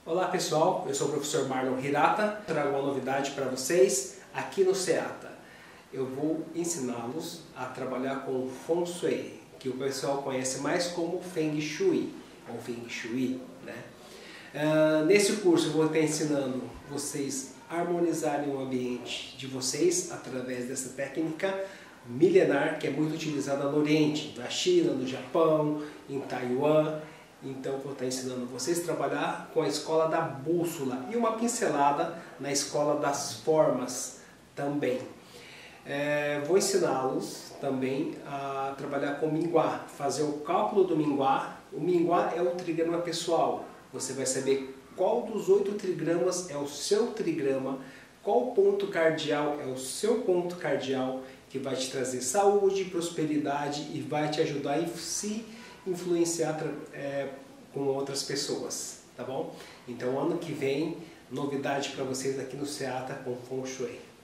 Olá pessoal, eu sou o professor Marlon Hirata, trago uma novidade para vocês aqui no SEATA. Eu vou ensiná-los a trabalhar com o Feng Shui, que o pessoal conhece mais como Feng Shui, ou Feng Shui, né? Nesse curso eu vou estar ensinando vocês a harmonizarem o ambiente de vocês através dessa técnica milenar que é muito utilizada no Oriente, na China, no Japão, em Taiwan. Então vou estar ensinando vocês a trabalhar com a escola da bússola e uma pincelada na escola das formas também. Vou ensiná-los também a trabalhar com minguá, fazer o cálculo do minguá. O minguá é o trigrama pessoal. Você vai saber qual dos 8 trigramas é o seu trigrama, qual ponto cardial é o seu ponto cardial, que vai te trazer saúde, prosperidade e vai te ajudar a se influenciar com outras pessoas, tá bom? Então ano que vem, novidade para vocês aqui no SEATA com Feng Shui.